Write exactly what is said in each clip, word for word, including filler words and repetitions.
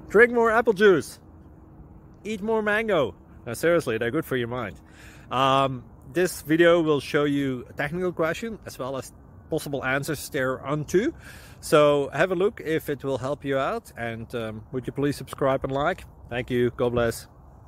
Drink more apple juice. Eat more mango. No, seriously, they're good for your mind. Um, this video will show you a technical question as well as possible answers thereunto. So have a look if it will help you out, and um, would you please subscribe and like? Thank you. God bless.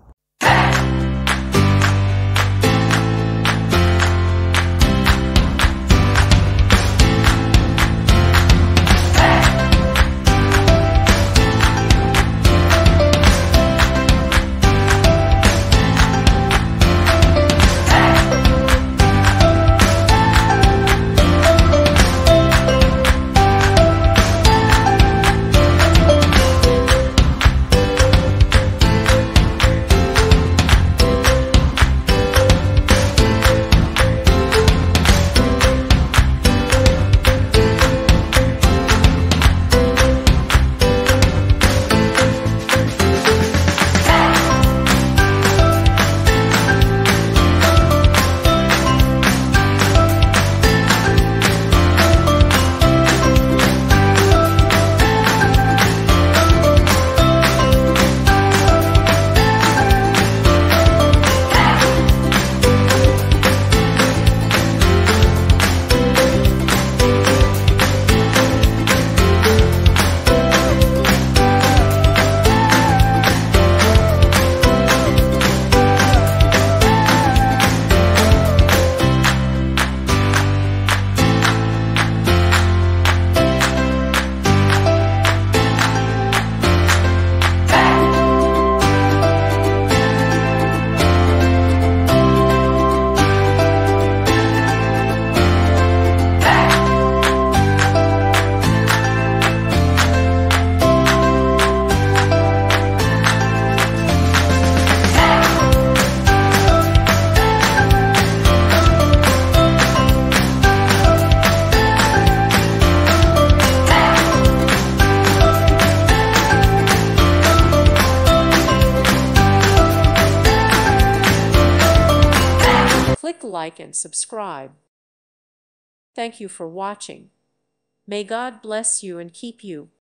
Click like and subscribe. Thank you for watching. May God bless you and keep you.